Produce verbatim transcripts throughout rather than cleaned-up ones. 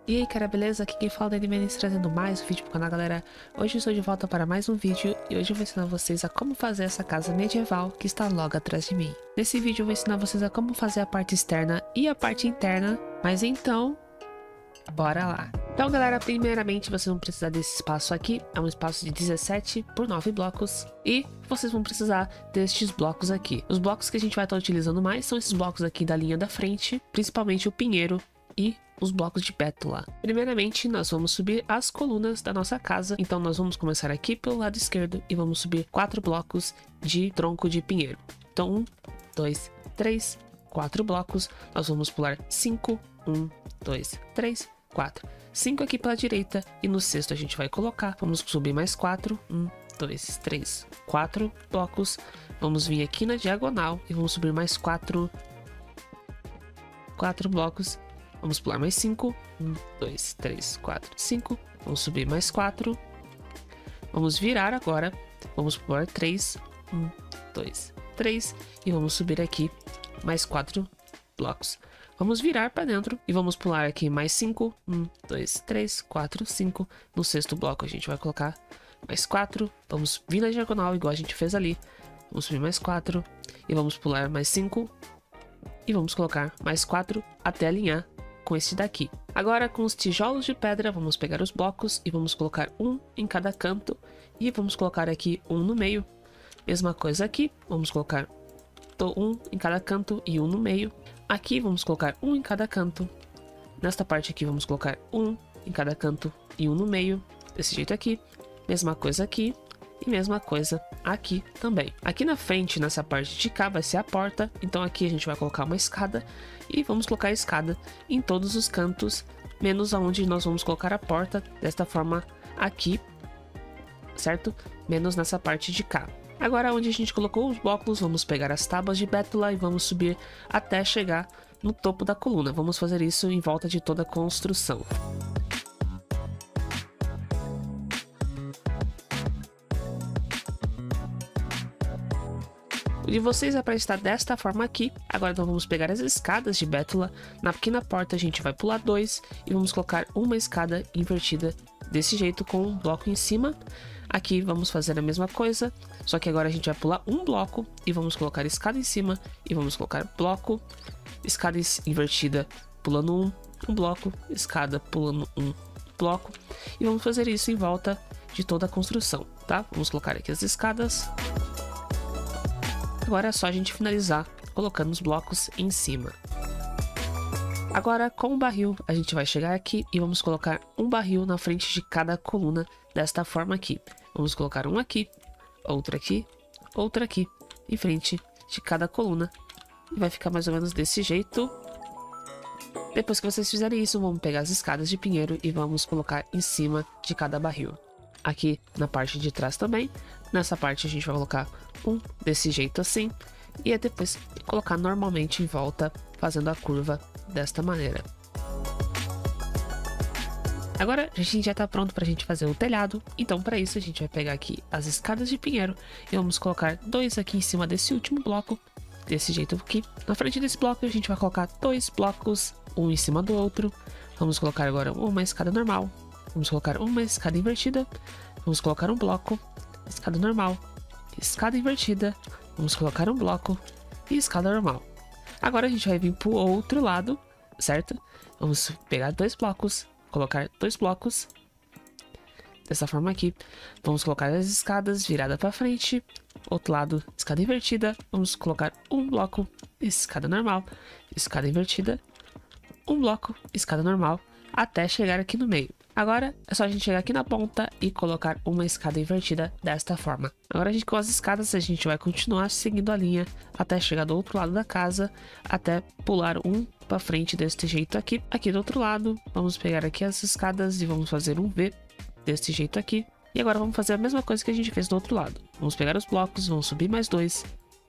E aí, cara, beleza? Aqui quem fala é Danimenes trazendo mais um vídeo pro canal, galera. Hoje eu estou de volta para mais um vídeo e hoje eu vou ensinar vocês a como fazer essa casa medieval que está logo atrás de mim. Nesse vídeo eu vou ensinar vocês a como fazer a parte externa e a parte interna, mas então, bora lá. Então, galera, primeiramente vocês vão precisar desse espaço aqui, é um espaço de dezessete por nove blocos e vocês vão precisar destes blocos aqui. Os blocos que a gente vai estar utilizando mais são esses blocos aqui da linha da frente, principalmente o pinheiro e os blocos de bétula. Primeiramente, nós vamos subir as colunas da nossa casa. Então, nós vamos começar aqui pelo lado esquerdo e vamos subir quatro blocos de tronco de pinheiro. Então, um, dois, três, quatro blocos. Nós vamos pular cinco, um, dois, três, quatro. cinco aqui pela direita e no sexto a gente vai colocar. Vamos subir mais quatro, um, dois, três, quatro blocos. Vamos vir aqui na diagonal e vamos subir mais quatro, quatro blocos. Vamos pular mais cinco. um, dois, três, quatro, cinco. Vamos subir mais quatro. Vamos virar agora. Vamos pular três. um, dois, três. E vamos subir aqui mais quatro blocos. Vamos virar para dentro e vamos pular aqui mais cinco. um, dois, três, quatro, cinco. No sexto bloco a gente vai colocar mais quatro. Vamos vir na diagonal igual a gente fez ali. Vamos subir mais quatro. E vamos pular mais cinco. E vamos colocar mais quatro até alinhar com esse daqui. Agora, com os tijolos de pedra, vamos pegar os blocos e vamos colocar um em cada canto e vamos colocar aqui um no meio. Mesma coisa aqui, vamos colocar um em cada canto e um no meio. Aqui vamos colocar um em cada canto. Nesta parte aqui vamos colocar um em cada canto e um no meio. Desse jeito aqui. Mesma coisa aqui. E mesma coisa aqui também. Aqui na frente, nessa parte de cá, vai ser a porta. Então aqui a gente vai colocar uma escada. E vamos colocar a escada em todos os cantos, menos aonde nós vamos colocar a porta. Desta forma aqui, certo? Menos nessa parte de cá. Agora, onde a gente colocou os blocos, vamos pegar as tábuas de bétula e vamos subir até chegar no topo da coluna. Vamos fazer isso em volta de toda a construção. O de vocês é para estar desta forma aqui. Agora nós vamos pegar as escadas de bétula. Na pequena porta a gente vai pular dois e vamos colocar uma escada invertida desse jeito com um bloco em cima. Aqui vamos fazer a mesma coisa, só que agora a gente vai pular um bloco e vamos colocar escada em cima e vamos colocar bloco, escada invertida pulando um, um bloco, escada pulando um bloco e vamos fazer isso em volta de toda a construção, tá? Vamos colocar aqui as escadas. Agora é só a gente finalizar colocando os blocos em cima. Agora, com o barril, a gente vai chegar aqui e vamos colocar um barril na frente de cada coluna desta forma aqui. Vamos colocar um aqui, outro aqui, outro aqui, em frente de cada coluna. E vai ficar mais ou menos desse jeito. Depois que vocês fizerem isso, vamos pegar as escadas de pinheiro e vamos colocar em cima de cada barril. Aqui na parte de trás também. Nessa parte a gente vai colocar um desse jeito assim. E depois colocar normalmente em volta, fazendo a curva desta maneira. Agora a gente já está pronto para a gente fazer o telhado. Então para isso a gente vai pegar aqui as escadas de pinheiro. E vamos colocar dois aqui em cima desse último bloco. Desse jeito aqui. Na frente desse bloco a gente vai colocar dois blocos, um em cima do outro. Vamos colocar agora uma escada normal. Vamos colocar uma escada invertida. Vamos colocar um bloco. Escada normal. Escada invertida. Vamos colocar um bloco. E escada normal. Agora a gente vai vir para o outro lado, certo? Vamos pegar dois blocos. Colocar dois blocos. Dessa forma aqui. Vamos colocar as escadas viradas para frente. Outro lado, escada invertida. Vamos colocar um bloco. Escada normal. Escada invertida. Um bloco. Escada normal. Até chegar aqui no meio. Agora é só a gente chegar aqui na ponta e colocar uma escada invertida desta forma. Agora a gente com as escadas a gente vai continuar seguindo a linha até chegar do outro lado da casa, até pular um para frente deste jeito aqui. Aqui do outro lado, vamos pegar aqui as escadas e vamos fazer um V desse jeito aqui. E agora vamos fazer a mesma coisa que a gente fez do outro lado. Vamos pegar os blocos, vamos subir mais dois.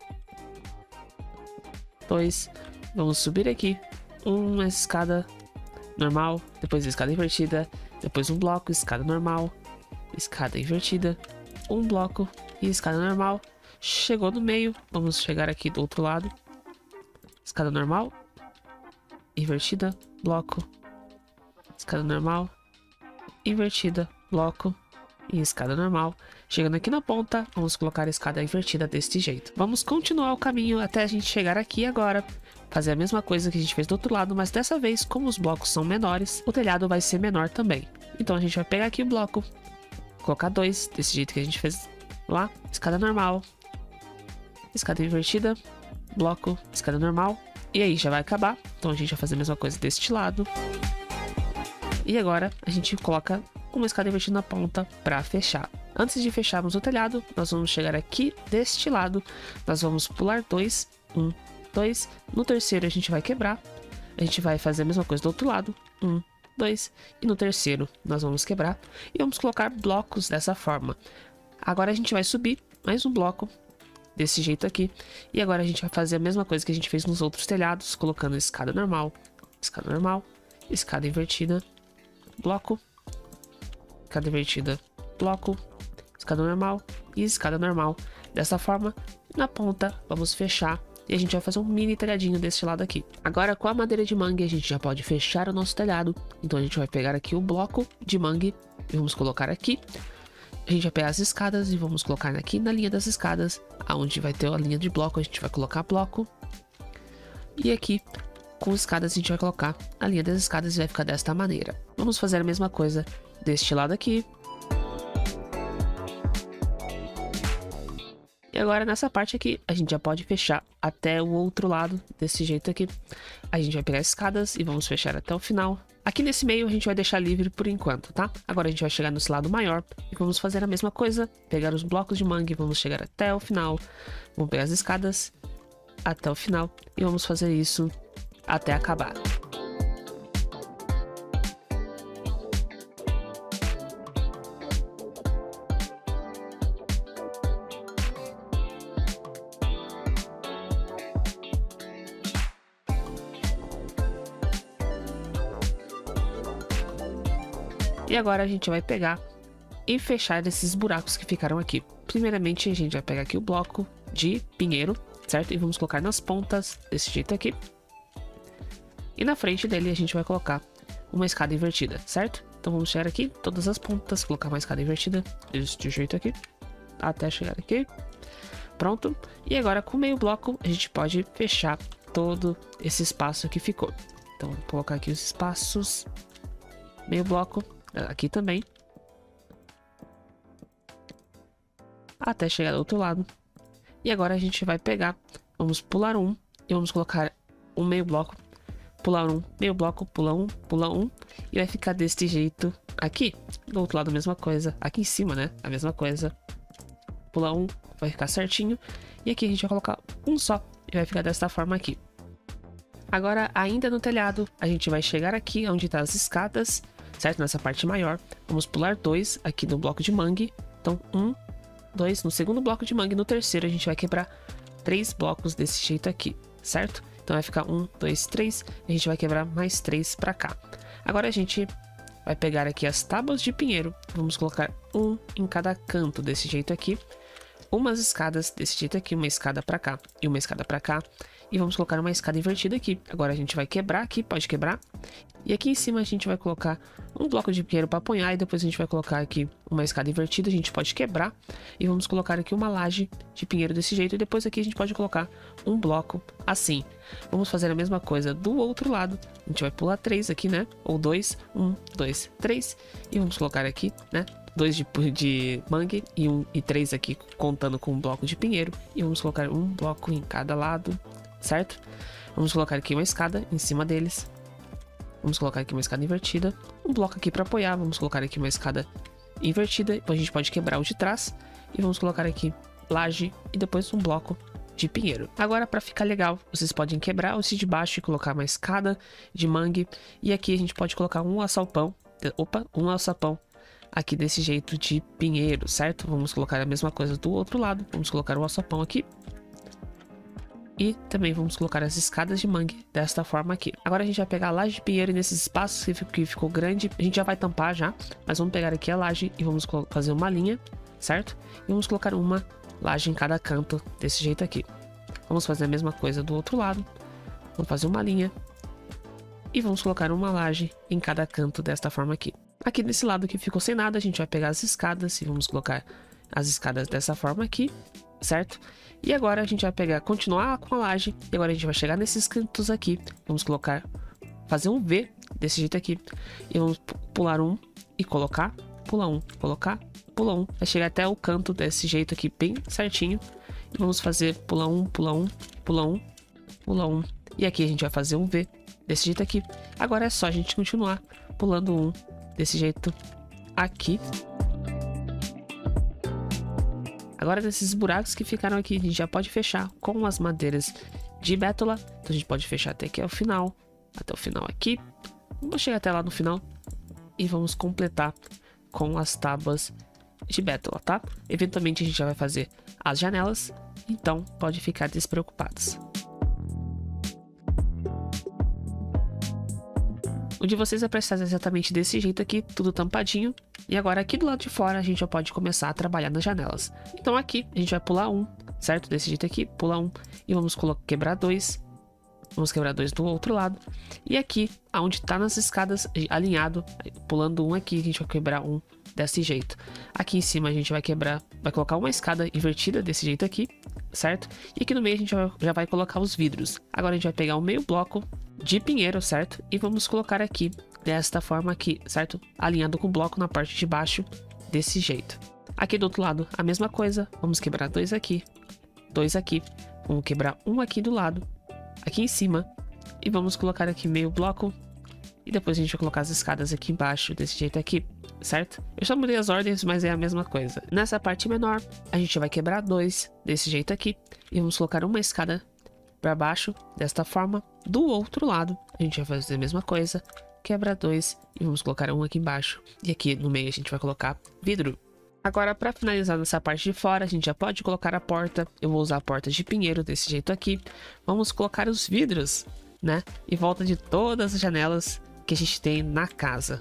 Dois. Vamos subir aqui uma escada normal, depois escada invertida, depois um bloco, escada normal, escada invertida, um bloco e escada normal. Chegou no meio, vamos chegar aqui do outro lado, escada normal, invertida, bloco, escada normal, invertida, bloco e escada normal. Chegando aqui na ponta, vamos colocar a escada invertida deste jeito. Vamos continuar o caminho até a gente chegar aqui agora, fazer a mesma coisa que a gente fez do outro lado, mas dessa vez, como os blocos são menores, o telhado vai ser menor também. Então a gente vai pegar aqui o bloco, colocar dois, desse jeito que a gente fez lá, escada normal, escada invertida, bloco, escada normal, e aí já vai acabar. Então a gente vai fazer a mesma coisa deste lado. E agora a gente coloca uma escada invertida na ponta para fechar. Antes de fecharmos o telhado, nós vamos chegar aqui deste lado, nós vamos pular dois, um, dois, no terceiro a gente vai quebrar, a gente vai fazer a mesma coisa do outro lado, um, dois, e no terceiro nós vamos quebrar e vamos colocar blocos dessa forma. Agora a gente vai subir mais um bloco desse jeito aqui, e agora a gente vai fazer a mesma coisa que a gente fez nos outros telhados, colocando escada normal, escada normal, escada invertida, bloco, escada invertida, bloco, escada normal e escada normal. Dessa forma, na ponta vamos fechar e a gente vai fazer um mini telhadinho desse lado aqui. Agora, com a madeira de mangue a gente já pode fechar o nosso telhado. Então a gente vai pegar aqui o bloco de mangue e vamos colocar aqui. A gente vai pegar as escadas e vamos colocar aqui na linha das escadas, aonde vai ter a linha de bloco, a gente vai colocar bloco. E aqui, com escadas, a gente vai colocar a linha das escadas e vai ficar desta maneira. Vamos fazer a mesma coisa deste lado aqui. E agora nessa parte aqui, a gente já pode fechar até o outro lado, desse jeito aqui. A gente vai pegar as escadas e vamos fechar até o final. Aqui nesse meio a gente vai deixar livre por enquanto, tá? Agora a gente vai chegar nesse lado maior e vamos fazer a mesma coisa. Pegar os blocos de mangue, vamos chegar até o final. Vamos pegar as escadas até o final e vamos fazer isso até acabar. E agora a gente vai pegar e fechar esses buracos que ficaram aqui. Primeiramente a gente vai pegar aqui o bloco de pinheiro, certo? E vamos colocar nas pontas desse jeito aqui. E na frente dele a gente vai colocar uma escada invertida, certo? Então vamos chegar aqui, todas as pontas, colocar uma escada invertida desse jeito aqui, até chegar aqui. Pronto. E agora com meio bloco a gente pode fechar todo esse espaço que ficou. Então vou colocar aqui os espaços, meio bloco, aqui também, até chegar do outro lado. E agora a gente vai pegar, vamos pular um e vamos colocar um meio bloco, pular um, meio bloco, pula um, pula um, e vai ficar deste jeito aqui. Do outro lado a mesma coisa, aqui em cima, né, a mesma coisa, pula um, vai ficar certinho. E aqui a gente vai colocar um só e vai ficar desta forma aqui. Agora, ainda no telhado, a gente vai chegar aqui onde tá as escadas, certo? Nessa parte maior, vamos pular dois aqui no bloco de mangue. Então, um, dois, no segundo bloco de mangue, no terceiro a gente vai quebrar três blocos desse jeito aqui, certo? Então vai ficar um, dois, três, a gente vai quebrar mais três pra cá. Agora a gente vai pegar aqui as tábuas de pinheiro, vamos colocar um em cada canto desse jeito aqui. Umas escadas desse jeito aqui, uma escada pra cá e uma escada pra cá. E vamos colocar uma escada invertida aqui. Agora a gente vai quebrar aqui, pode quebrar. E aqui em cima a gente vai colocar um bloco de pinheiro para apoiar. E depois a gente vai colocar aqui uma escada invertida, a gente pode quebrar. E vamos colocar aqui uma laje de pinheiro desse jeito. E depois aqui a gente pode colocar um bloco assim. Vamos fazer a mesma coisa do outro lado. A gente vai pular três aqui, né? Ou dois, um, dois, três. E vamos colocar aqui, né? Dois de, de mangue e um e três aqui contando com um bloco de pinheiro. E vamos colocar um bloco em cada lado, certo? Vamos colocar aqui uma escada em cima deles. Vamos colocar aqui uma escada invertida. Um bloco aqui para apoiar. Vamos colocar aqui uma escada invertida. Depois a gente pode quebrar o de trás. E vamos colocar aqui laje e depois um bloco de pinheiro. Agora, para ficar legal, vocês podem quebrar esse de baixo e colocar uma escada de mangue. E aqui a gente pode colocar um alçapão. Opa, um alçapão. Aqui desse jeito de pinheiro, certo? Vamos colocar a mesma coisa do outro lado. Vamos colocar o alçapão aqui. E também vamos colocar as escadas de mangue desta forma aqui. Agora a gente vai pegar a laje de pinheiro e nesses espaços que ficou grande, a gente já vai tampar já. Mas vamos pegar aqui a laje e vamos fazer uma linha, certo? E vamos colocar uma laje em cada canto desse jeito aqui. Vamos fazer a mesma coisa do outro lado. Vamos fazer uma linha. e vamos colocar uma laje em cada canto desta forma aqui. Aqui desse lado que ficou sem nada, a gente vai pegar as escadas e vamos colocar as escadas dessa forma aqui, certo? E agora a gente vai pegar, continuar com a laje, e agora a gente vai chegar nesses cantos aqui, vamos colocar, fazer um V desse jeito aqui, e vamos pular um e colocar, pula um, colocar, pula um, vai chegar até o canto desse jeito aqui, bem certinho, e vamos fazer pula um, pula um, pula um, pula um, e aqui a gente vai fazer um V desse jeito aqui. Agora é só a gente continuar pulando um desse jeito aqui. Agora desses buracos que ficaram aqui, a gente já pode fechar com as madeiras de bétula. Então a gente pode fechar até aqui ao final, até o final aqui. Vamos chegar até lá no final e vamos completar com as tábuas de bétula, tá? Eventualmente a gente já vai fazer as janelas, então pode ficar despreocupados. O de vocês é para estar exatamente desse jeito aqui, tudo tampadinho. E agora aqui do lado de fora a gente já pode começar a trabalhar nas janelas. Então aqui a gente vai pular um, certo? Desse jeito aqui, pula um. E vamos quebrar dois. Vamos quebrar dois do outro lado. E aqui, onde tá nas escadas, alinhado, pulando um aqui, a gente vai quebrar um desse jeito. Aqui em cima a gente vai quebrar, vai colocar uma escada invertida desse jeito aqui, certo? E aqui no meio a gente já vai colocar os vidros. Agora a gente vai pegar o meio bloco de pinheiro, certo? E vamos colocar aqui desta forma aqui, certo? Alinhado com o bloco na parte de baixo, desse jeito. Aqui do outro lado, a mesma coisa. Vamos quebrar dois aqui, dois aqui. Vamos quebrar um aqui do lado, aqui em cima. E vamos colocar aqui meio bloco. E depois a gente vai colocar as escadas aqui embaixo, desse jeito aqui, certo? Eu só mudei as ordens, mas é a mesma coisa. Nessa parte menor, a gente vai quebrar dois, desse jeito aqui. E vamos colocar uma escada para baixo, desta forma. Do outro lado, a gente vai fazer a mesma coisa. Quebra dois e vamos colocar um aqui embaixo. E aqui no meio a gente vai colocar vidro. Agora, para finalizar nessa parte de fora, a gente já pode colocar a porta. Eu vou usar a porta de pinheiro desse jeito aqui. Vamos colocar os vidros, né? Em volta de todas as janelas que a gente tem na casa.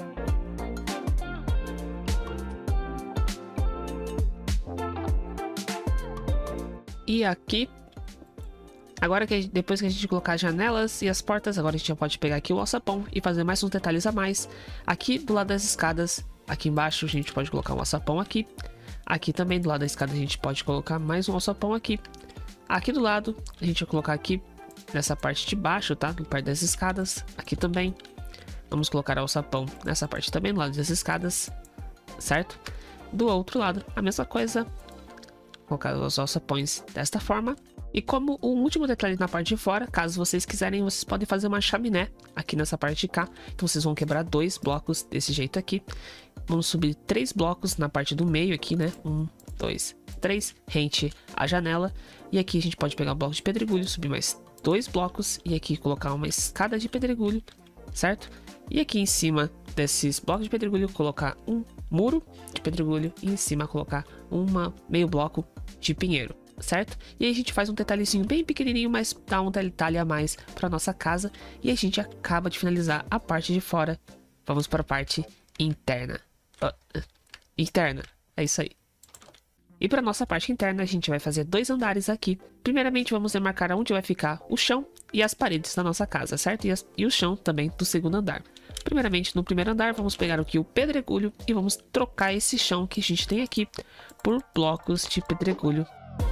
E aqui, agora que depois que a gente colocar as janelas e as portas, agora a gente já pode pegar aqui o alçapão e fazer mais uns detalhes a mais. Aqui do lado das escadas, aqui embaixo a gente pode colocar um alçapão aqui. Aqui também do lado da escada a gente pode colocar mais um alçapão aqui. Aqui do lado a gente vai colocar aqui nessa parte de baixo, tá? No perto das escadas, aqui também. Vamos colocar o alçapão nessa parte também, do lado das escadas, certo? Do outro lado, a mesma coisa. Colocar os alçapões desta forma. E como o último detalhe na parte de fora, caso vocês quiserem, vocês podem fazer uma chaminé aqui nessa parte de cá. Então vocês vão quebrar dois blocos desse jeito aqui. Vamos subir três blocos na parte do meio aqui, né? Um, dois, três. Rente a janela. E aqui a gente pode pegar o bloco de pedregulho, subir mais dois blocos. E aqui colocar uma escada de pedregulho, certo? E aqui em cima desses blocos de pedregulho, colocar um muro de pedregulho. E em cima colocar uma meio bloco de pinheiro, certo? E aí a gente faz um detalhezinho bem pequenininho, mas dá um detalhe a mais para nossa casa. E a gente acaba de finalizar a parte de fora. Vamos para a parte interna. Uh, interna, é isso aí. E para nossa parte interna a gente vai fazer dois andares aqui. Primeiramente vamos demarcar onde vai ficar o chão e as paredes da nossa casa, certo? E, as, e o chão também do segundo andar. Primeiramente, no primeiro andar, vamos pegar aqui o pedregulho e vamos trocar esse chão que a gente tem aqui por blocos de pedregulho.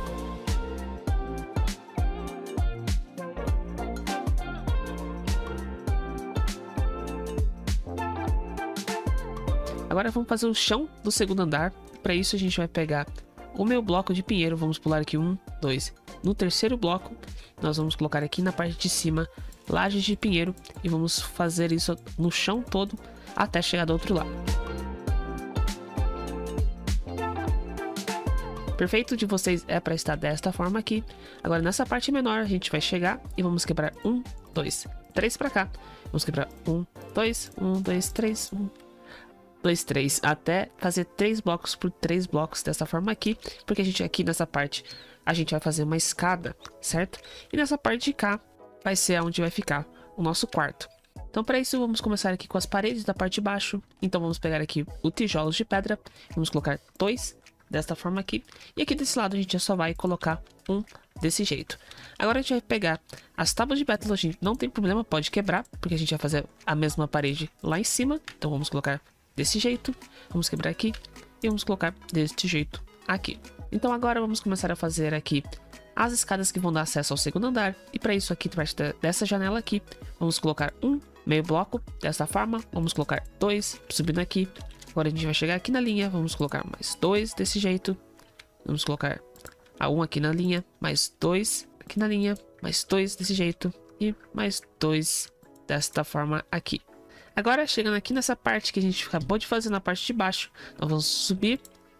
Agora vamos fazer o chão do segundo andar. Para isso a gente vai pegar o meu bloco de pinheiro, vamos pular aqui um, dois. No terceiro bloco, nós vamos colocar aqui na parte de cima lajes de pinheiro e vamos fazer isso no chão todo até chegar do outro lado. Perfeito, de vocês é para estar desta forma aqui. Agora nessa parte menor a gente vai chegar e vamos quebrar um, dois, três para cá. Vamos quebrar um, dois, um, dois, três, um, dois, três, até fazer três blocos por três blocos dessa forma aqui, porque a gente aqui nessa parte a gente vai fazer uma escada, certo? E nessa parte de cá vai ser onde vai ficar o nosso quarto. Então para isso vamos começar aqui com as paredes da parte de baixo. Então vamos pegar aqui o tijolos de pedra, vamos colocar dois desta forma aqui. E aqui desse lado a gente só vai colocar um desse jeito. Agora a gente vai pegar as tábuas de Battle, a gente não tem problema, pode quebrar, porque a gente vai fazer a mesma parede lá em cima. Então vamos colocar desse jeito, vamos quebrar aqui e vamos colocar deste jeito aqui. Então agora vamos começar a fazer aqui as escadas que vão dar acesso ao segundo andar. E para isso aqui, parte dessa janela aqui, vamos colocar um meio bloco dessa forma, vamos colocar dois subindo aqui. Agora a gente vai chegar aqui na linha, vamos colocar mais dois desse jeito, vamos colocar a um aqui na linha, mais dois aqui na linha, mais dois desse jeito e mais dois desta forma aqui. Agora chegando aqui nessa parte que a gente acabou de fazer na parte de baixo, nós vamos subir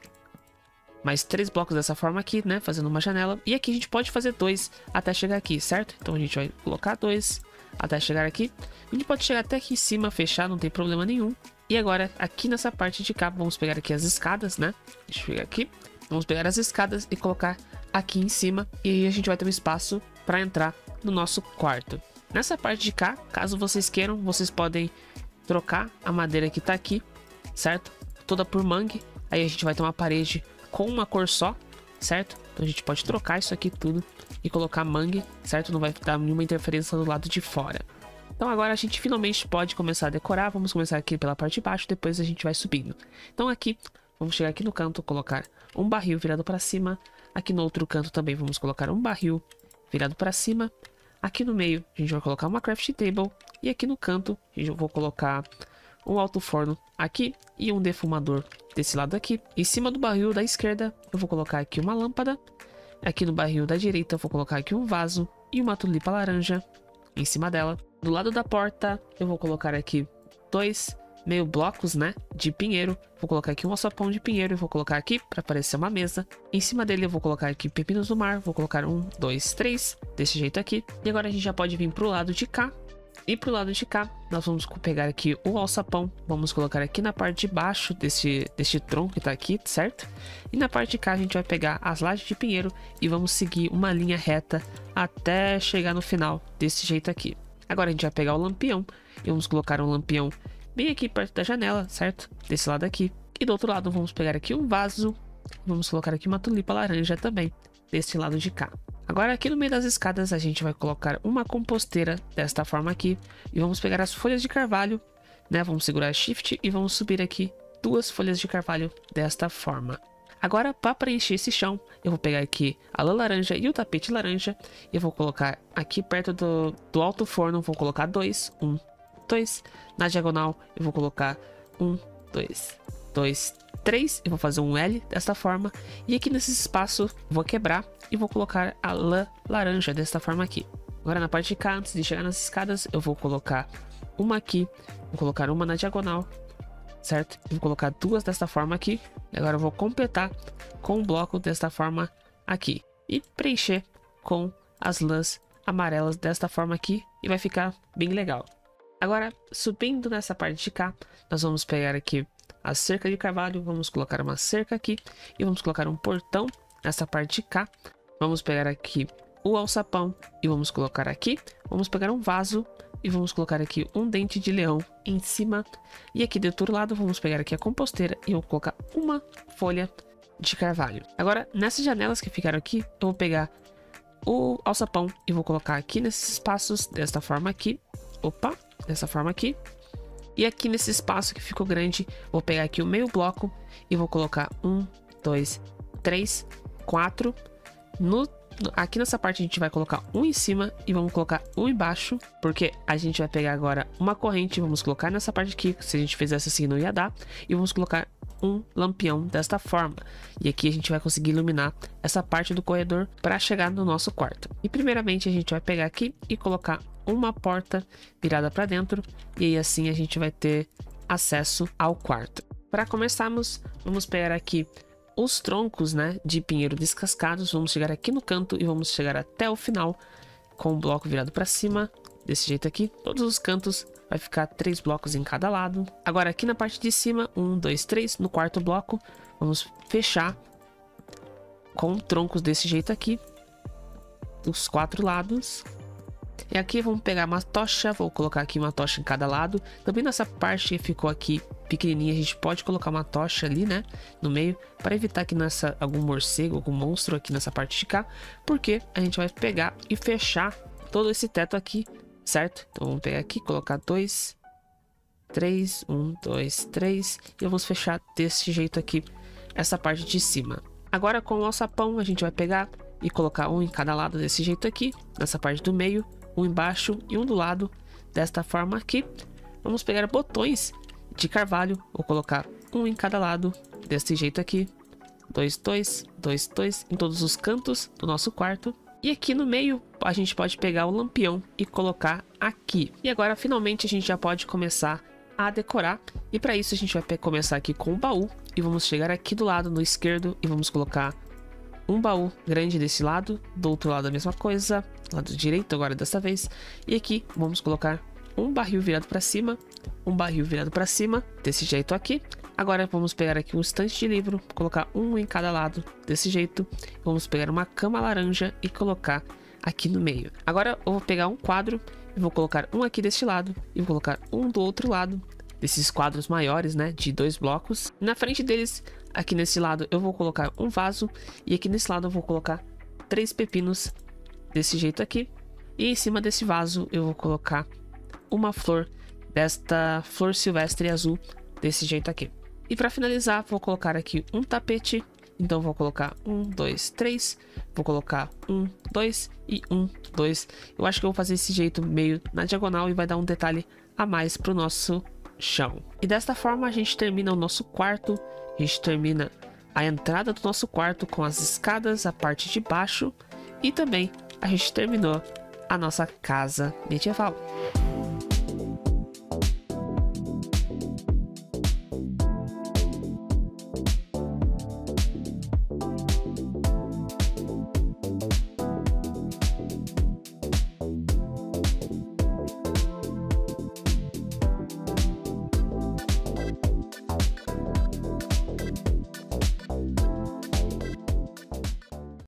mais três blocos dessa forma aqui, né, fazendo uma janela. E aqui a gente pode fazer dois até chegar aqui, certo? Então a gente vai colocar dois até chegar aqui. A gente pode chegar até aqui em cima, fechar, não tem problema nenhum. E agora aqui nessa parte de cá, vamos pegar aqui as escadas, né? Deixa eu pegar aqui. Vamos pegar as escadas e colocar aqui em cima. E aí a gente vai ter um espaço para entrar no nosso quarto. Nessa parte de cá, caso vocês queiram, vocês podem trocar a madeira que tá aqui, certo? Toda por mangue. Aí a gente vai ter uma parede com uma cor só, certo? Então a gente pode trocar isso aqui tudo e colocar mangue, certo? Não vai dar nenhuma interferência do lado de fora. Então agora a gente finalmente pode começar a decorar. Vamos começar aqui pela parte de baixo, depois a gente vai subindo. Então aqui, vamos chegar aqui no canto, colocar um barril virado para cima. Aqui no outro canto também vamos colocar um barril virado para cima. Aqui no meio a gente vai colocar uma craft table. E aqui no canto eu vou colocar um alto forno aqui e um defumador desse lado aqui. Em cima do barril da esquerda eu vou colocar aqui uma lâmpada. Aqui no barril da direita eu vou colocar aqui um vaso e uma tulipa laranja em cima dela. Do lado da porta eu vou colocar aqui dois meio blocos, né, de pinheiro. Vou colocar aqui um alçapão de pinheiro e vou colocar aqui para parecer uma mesa. Em cima dele eu vou colocar aqui pepinos do mar. Vou colocar um, dois, três desse jeito aqui. E agora a gente já pode vir pro lado de cá. E pro lado de cá, nós vamos pegar aqui o alçapão, vamos colocar aqui na parte de baixo desse, desse tronco que tá aqui, certo? E na parte de cá a gente vai pegar as lajes de pinheiro e vamos seguir uma linha reta até chegar no final, desse jeito aqui. Agora a gente vai pegar o lampião e vamos colocar um lampião bem aqui perto da janela, certo? Desse lado aqui. E do outro lado vamos pegar aqui um vaso, vamos colocar aqui uma tulipa laranja também, desse lado de cá. Agora aqui no meio das escadas a gente vai colocar uma composteira desta forma aqui. E vamos pegar as folhas de carvalho, né? Vamos segurar Shift e vamos subir aqui duas folhas de carvalho desta forma. Agora para preencher esse chão, eu vou pegar aqui a lã laranja e o tapete laranja. E eu vou colocar aqui perto do, do alto forno, vou colocar dois. Um, dois. Na diagonal eu vou colocar um, dois, dois, três. Eu vou fazer um L desta forma. E aqui nesse espaço vou quebrar e vou colocar a lã laranja desta forma aqui. Agora na parte de cá, antes de chegar nas escadas, eu vou colocar uma aqui, vou colocar uma na diagonal, certo? Eu vou colocar duas desta forma aqui. Agora eu vou completar com um bloco desta forma aqui e preencher com as lãs amarelas desta forma aqui e vai ficar bem legal. Agora subindo nessa parte de cá, nós vamos pegar aqui a cerca de carvalho, vamos colocar uma cerca aqui e vamos colocar um portão nessa parte de cá. Vamos pegar aqui o alçapão e vamos colocar aqui. Vamos pegar um vaso e vamos colocar aqui um dente de leão em cima. E aqui do outro lado vamos pegar aqui a composteira e eu vou colocar uma folha de carvalho. Agora nessas janelas que ficaram aqui, eu vou pegar o alçapão e vou colocar aqui nesses espaços desta forma aqui. Opa, dessa forma aqui. E aqui nesse espaço que ficou grande, vou pegar aqui o meio bloco e vou colocar um, dois, três, quatro. No, aqui nessa parte a gente vai colocar um em cima e vamos colocar um embaixo, porque a gente vai pegar agora uma corrente, vamos colocar nessa parte aqui, se a gente fizesse assim não ia dar, e vamos colocar um lampião desta forma. E aqui a gente vai conseguir iluminar essa parte do corredor para chegar no nosso quarto. E primeiramente a gente vai pegar aqui e colocar uma porta virada para dentro, e aí assim a gente vai ter acesso ao quarto. Para começarmos, vamos pegar aqui os troncos, né, de pinheiro descascados. Vamos chegar aqui no canto e vamos chegar até o final com o bloco virado para cima, desse jeito aqui. Todos os cantos vai ficar três blocos em cada lado. Agora aqui na parte de cima, um, dois, três. No quarto bloco, vamos fechar com troncos desse jeito aqui, dos quatro lados. E aqui vamos pegar uma tocha, vou colocar aqui uma tocha em cada lado. Também nessa parte que ficou aqui pequenininha, a gente pode colocar uma tocha ali, né, no meio, para evitar que nessa algum morcego, algum monstro aqui nessa parte de cá, porque a gente vai pegar e fechar todo esse teto aqui, certo? Então vamos pegar aqui, colocar dois, três, um, dois, três, e vamos fechar desse jeito aqui essa parte de cima. Agora com o alçapão a gente vai pegar e colocar um em cada lado desse jeito aqui, nessa parte do meio, um embaixo e um do lado, desta forma aqui. Vamos pegar botões de carvalho, vou colocar um em cada lado, desse jeito aqui, dois, dois, dois, dois, em todos os cantos do nosso quarto. E aqui no meio a gente pode pegar o lampião e colocar aqui. E agora finalmente a gente já pode começar a decorar. E para isso a gente vai começar aqui com o baú e vamos chegar aqui do lado no esquerdo e vamos colocar um baú grande desse lado, do outro lado a mesma coisa, lado direito agora dessa vez. E aqui vamos colocar um barril virado para cima, um barril virado para cima, desse jeito aqui. Agora vamos pegar aqui um estante de livro, colocar um em cada lado, desse jeito. Vamos pegar uma cama laranja e colocar aqui no meio. Agora eu vou pegar um quadro e vou colocar um aqui deste lado e vou colocar um do outro lado, desses quadros maiores, né, de dois blocos. Na frente deles, aqui nesse lado, eu vou colocar um vaso e aqui nesse lado eu vou colocar três pepinos, desse jeito aqui. E em cima desse vaso eu vou colocar uma flor, desta flor silvestre azul, desse jeito aqui. E para finalizar, vou colocar aqui um tapete. Então vou colocar um, dois, três. Vou colocar um, dois e um, dois. Eu acho que eu vou fazer esse jeito meio na diagonal e vai dar um detalhe a mais pro nosso chão. E desta forma a gente termina o nosso quarto. A gente termina a entrada do nosso quarto com as escadas, a parte de baixo. E também a gente terminou a nossa casa medieval.